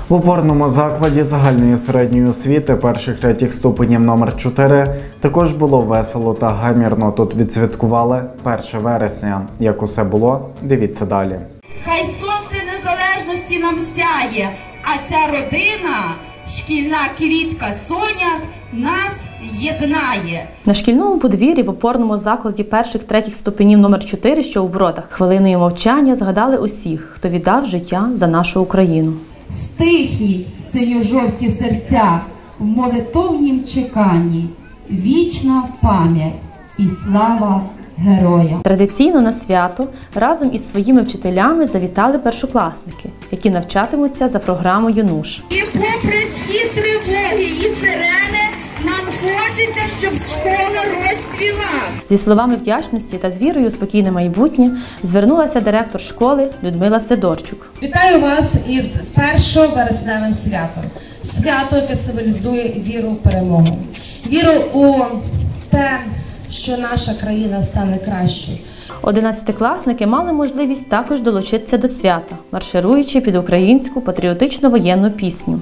В опорному закладі загальної середньої освіти перших-третіх ступенів номер 4 також було весело та гамірно. Тут відсвяткували 1 вересня. Як усе було, дивіться далі. Хай сонце незалежності нам сяє, а ця родина, шкільна квітка Соня, нас єднає. На шкільному подвір'ї в опорному закладі перших-третіх ступенів номер 4, що у Бродах, хвилиною мовчання згадали усіх, хто віддав життя за нашу Україну. Стихніть синьо-жовті серця в молитовнім чеканні, вічна пам'ять і слава героям. Традиційно на свято разом із своїми вчителями завітали першокласники, які навчатимуться за програмою НУШ. І попри всі тривоги і сирени, нам хочеться, щоб школа розцвіла. Зі словами вдячності та з вірою у спокійне майбутнє звернулася директор школи Людмила Сидорчук. Вітаю вас із 1 вересневим святом. Свято, яке символізує віру в перемогу. Віру у те, що наша країна стане кращою. 11-класники мали можливість також долучитися до свята, маршируючи під українську патріотично-воєнну пісню.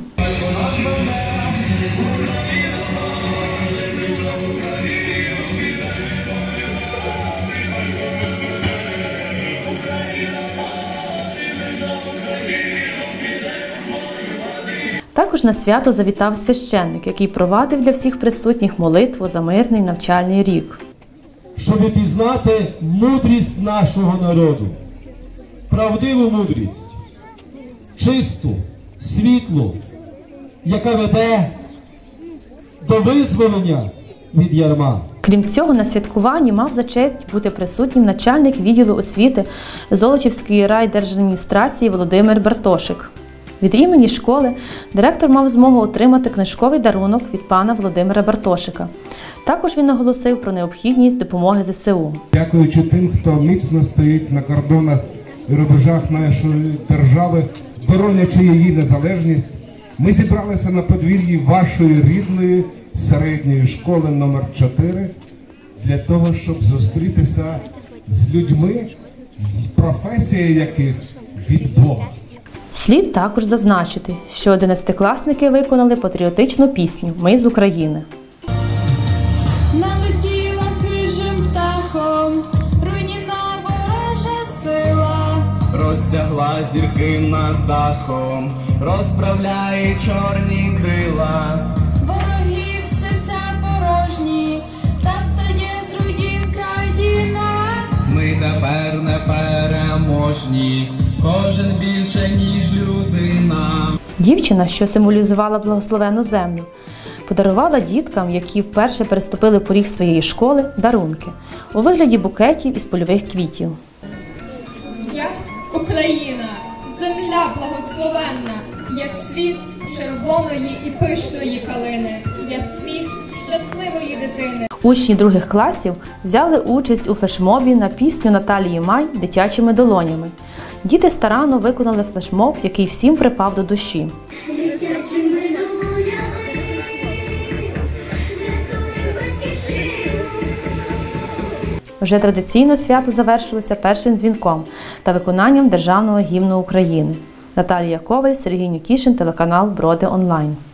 Також на свято завітав священник, який провадив для всіх присутніх молитву за мирний навчальний рік. Щоб пізнати мудрість нашого народу, правдиву мудрість, чисту, світлу, яка веде до визволення від ярма. Крім цього, на святкуванні мав за честь бути присутнім начальник відділу освіти Золочівської райдержадміністрації Володимир Бартошик. Від імені школи директор мав змогу отримати книжковий дарунок від пана Володимира Бартошика. Також він наголосив про необхідність допомоги ЗСУ. Дякуючи тим, хто міцно стоїть на кордонах і рубежах нашої держави, боронячи її незалежність, ми зібралися на подвір'ї вашої рідної середньої школи номер 4 для того, щоб зустрітися з людьми, професія яких від Бога. Слід також зазначити, що 11-класники виконали патріотичну пісню «Ми з України». Налетіла хижим птахом, руйнівна ворожа сила. Розтягла зірки над дахом, розправляє чорні крила. Ворогів серця порожні, та встає з руїн країна. Ми тепер непереможні, кожен більше, ніж людина. Дівчина, що символізувала благословенну землю, подарувала діткам, які вперше переступили поріг своєї школи, дарунки у вигляді букетів із польових квітів. Я Україна, земля благословенна, як цвіт червоної і пишної калини, я сміх щасливої дитини. Учні других класів взяли участь у флешмобі на пісню Наталії Май «Дитячими долонями». Діти старанно виконали флешмоб, який всім припав до душі. Дитячими долонями врятуємо батьківщину. Вже традиційно свято завершилося першим дзвінком та виконанням Державного гімну України. Наталія Коваль, Сергій Нікішин, телеканал Броди Онлайн.